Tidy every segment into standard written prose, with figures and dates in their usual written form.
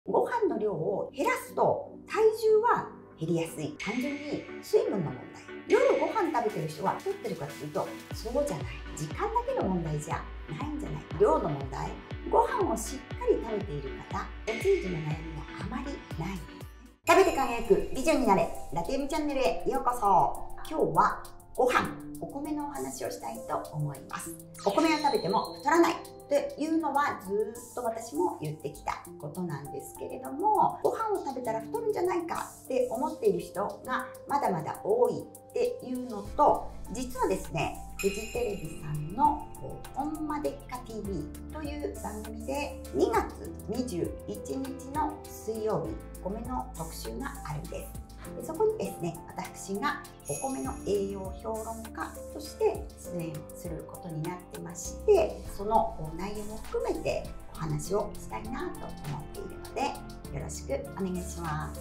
ご飯の量を減らすと体重は減りやすい。単純に水分の問題。夜ご飯食べてる人は太ってるかっていうとそうじゃない。時間だけの問題じゃないんじゃない。量の問題。ご飯をしっかり食べている方、お通じの悩みがあまりない。食べて輝く美女になれ、ラテエミチャンネルへようこそ。今日はご飯、お米のお話をしたいと思います。お米を食べても太らないっていうのはずっと私も言ってきたことなんですけれども、ご飯を食べたら太るんじゃないかって思っている人がまだまだ多いっていうのと、実はですね、フジテレビさんの「ほんまでっか TV」という番組で2月21日の水曜日、米の特集があるんです。でそこにですね、私がお米の栄養評論家として出演することになってまして、その内容も含めてお話をしたいなと思っているので、よろしくお願いします。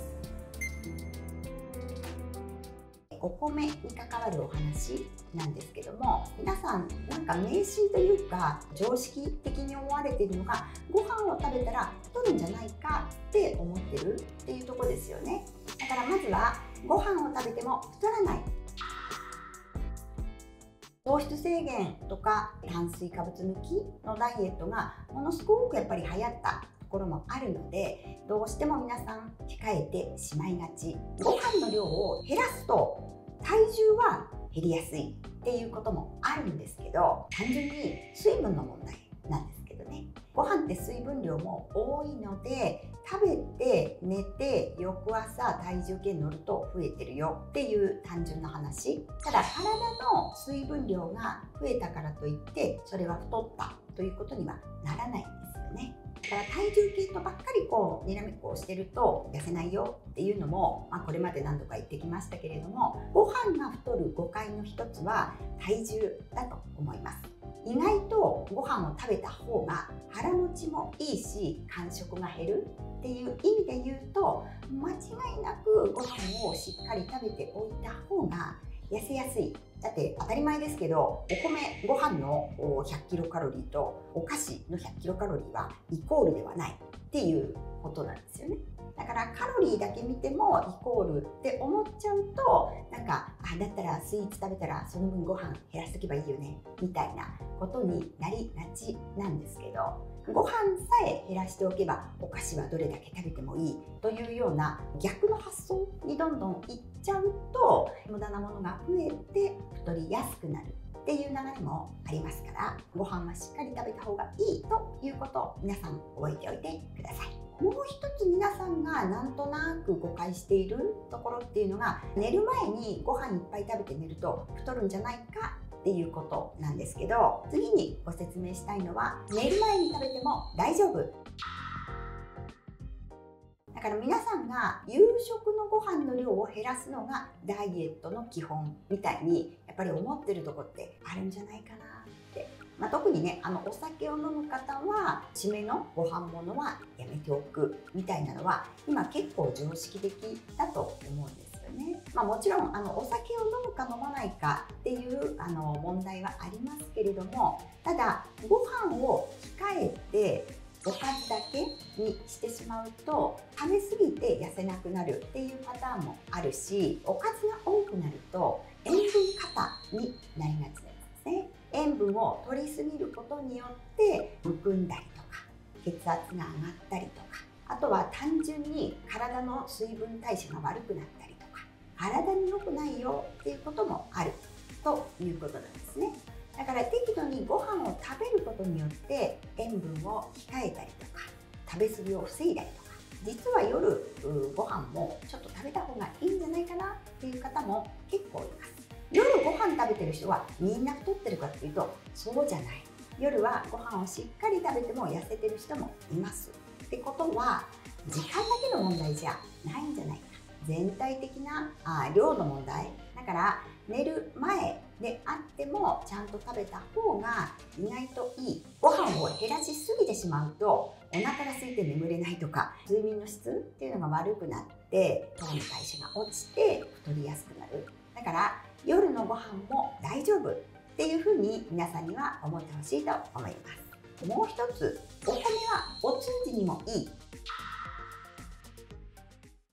お米に関わるお話なんですけども、皆さんなんか迷信というか常識的に思われているのが、ご飯を食べたら太るんじゃないかって思ってるっていうところですよね。だからまずはご飯を食べても太らない、糖質制限とか炭水化物抜きのダイエットがものすごくやっぱり流行ったところもあるので、どうしても皆さん控えてしまいがち。ご飯の量を減らすと体重は減りやすいっていうこともあるんですけど、単純に水分の問題なんですけどね。ご飯って水分量も多いので、食べて寝て翌朝体重計乗ると増えてるよっていう単純な話。ただ体の水分量が増えたからといってそれは太ったということにはならないんですよね。だから体重計とばっかりにらめっこをしてると痩せないよっていうのも、これまで何度か言ってきましたけれども、ご飯が太る誤解の一つは体重だと思います。意外とご飯を食べた方が腹持ちもいいし間食が減るっていう意味で言うと、間違いなくご飯をしっかり食べておいた方が痩せやすい。だって当たり前ですけど、ご飯の100キロカロリーとお菓子の100キロカロリーはイコールではないっていうことなんですよね。だからカロリーだけ見てもイコールって思っちゃうと、なんかだったらスイーツ食べたらその分ご飯減らしとけばいいよねみたいなことになりがちなんですけど、ご飯さえ減らしておけばお菓子はどれだけ食べてもいいというような逆の発想にどんどんいっちゃうと、無駄なものが増えて太りやすくなるっていう流れもありますから、ご飯はしっかり食べた方がいいということを皆さん覚えておいてください。もう一つ皆さんがなんとなく誤解しているところっていうのが、寝る前にご飯いっぱい食べて寝ると太るんじゃないかっていうことなんですけど、次にご説明したいのは、寝る前に食べても大丈夫。だから皆さんが夕食のご飯の量を減らすのがダイエットの基本みたいにやっぱり思ってるとこってあるんじゃないかなって。特にね、お酒を飲む方は締めのご飯物はやめておくみたいなのは今結構常識的だと思うんですよね。もちろんお酒を飲むか飲まないかっていう問題はありますけれども、ただご飯を控えておかずだけにしてしまうと食べ過ぎて痩せなくなるっていうパターンもあるし、おかずが多くなると塩分過多になりがちなんですね。塩分を取りすぎることによってむくんだりとか血圧が上がったりとか、あとは単純に体の水分代謝が悪くなったりとか、体に良くないよっていうこともあるということなんですね。だから適度にご飯を食べることによって塩分を控えたりとか食べ過ぎを防いだりとか、実は夜ご飯もちょっと食べた方がいいんじゃないかなっていう方も結構います。夜ご飯食べてる人はみんな太ってるかっていうとそうじゃない。夜はご飯をしっかり食べても痩せてる人もいます。ってことは時間だけの問題じゃないんじゃないか。全体的な量の問題だから、寝る前であってもちゃんと食べた方が意外といい。ご飯を減らしすぎてしまうとお腹が空いて眠れないとか、睡眠の質っていうのが悪くなって糖の代謝が落ちて太りやすくなる。だから夜のご飯も大丈夫っていうふうに皆さんには思ってほしいと思います。もう一つ、お米はお通じにもいい。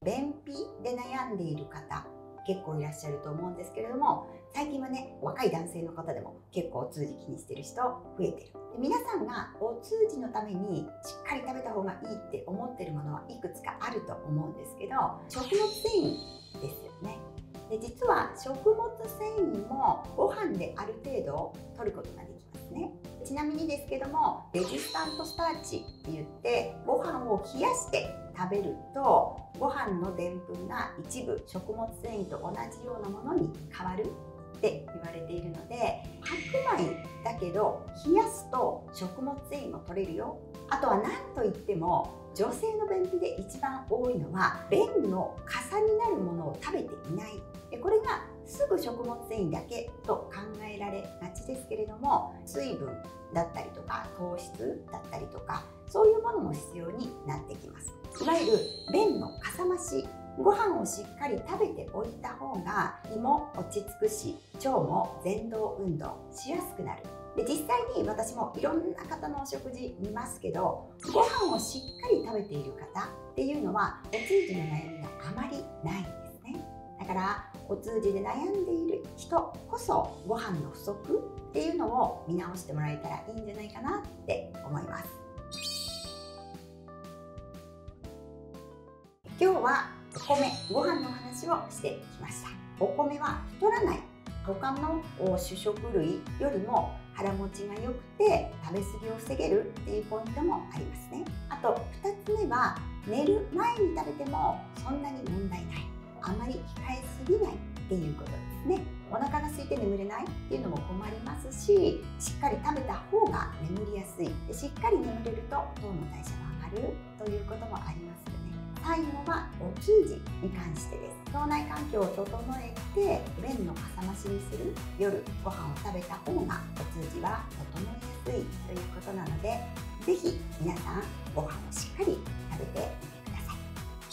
便秘で悩んでいる方結構いらっしゃると思うんですけれども、最近はね、若い男性の方でも結構お通じ気にしてる人増えてる。で、皆さんがお通じのためにしっかり食べた方がいいって思ってるものはいくつかあると思うんですけど、食物繊維ですよね。で、実は食物繊維もご飯である程度摂ることができますね。ちなみにですけども、レジスタントスターチって言ってご飯を冷やして食べるとご飯のでんぷんが一部食物繊維と同じようなものに変わるって言われているので、白米だけど冷やすと食物繊維も取れるよ。あとは何といっても女性の便秘で一番多いのは便の傘になるものを食べていない。これがすぐ食物繊維だけと考えられがちですけれども、水分だったりとか糖質だったりとか、そういうものも必要になってきます。いわゆる便のかさ増し、ご飯をしっかり食べておいた方が胃も落ち着くし、腸も蠕動運動しやすくなる。で、実際に私もいろんな方のお食事見ますけど、ご飯をしっかり食べている方っていうのはお通じの悩みがあまりないんですね。だからお通じで悩んでいる人こそご飯の不足っていうのを見直してもらえたらいいんじゃないかなって思います。今日はお米、ご飯の話をしてきました。お米は太らない。他の主食類よりも腹持ちが良くて食べ過ぎを防げるっていうポイントもありますね。あと2つ目は、寝る前に食べてもそんなに問題ない。あまり控えすぎないっていうことですね。お腹が空いて眠れないっていうのも困りますし、しっかり食べた方が眠りやすい。しっかり眠れると糖の代謝が上がるということもありますよね。最後はお通じに関してです。腸内環境を整えて便のかさ増しにする、夜ご飯を食べた方がお通じは整いやすいということなので、ぜひ皆さんご飯をしっかり食べてみてください。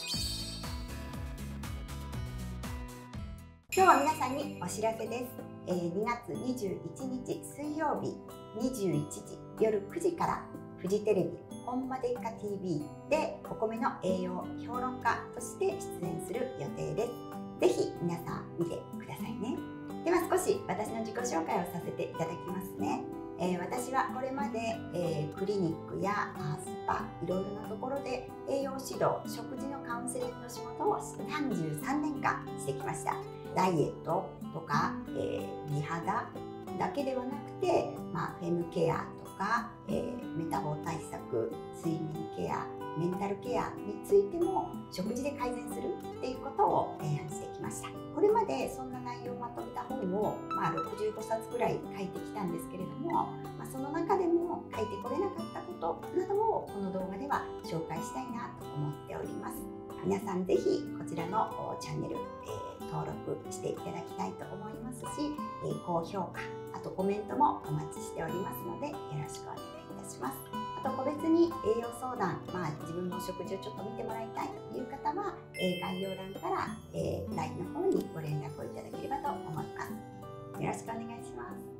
今日は皆さんにお知らせです。2月21日水曜日21時夜9時からフジテレビほんまでっか TV でお米の栄養評論家として出演する予定です。ぜひ皆さん見てくださいね。では少し私の自己紹介をさせていただきますね。私はこれまで、クリニックやスパ、いろいろなところで栄養指導、食事のカウンセリングの仕事を33年間してきました。ダイエットとか、美肌だけではなくて、フェムケアとか、メタボ対策、睡眠ケア、メンタルケアについても食事で改善するっていうことを提案してきました。これまでそんな内容をまとめた本を、65冊くらい書いてきたんですけれども、その中でも書いてこれなかったことなどをこの動画では紹介したいなと思っております。皆さんぜひこちらのチャンネル、登録していただきたいと思いますし、高評価、あとコメントもお待ちしておりますのでよろしくお願いいたします。あと個別に栄養相談、自分のお食事をちょっと見てもらいたいという方は、概要欄から、LINE の方にご連絡をいただければと思います。よろしくお願いします。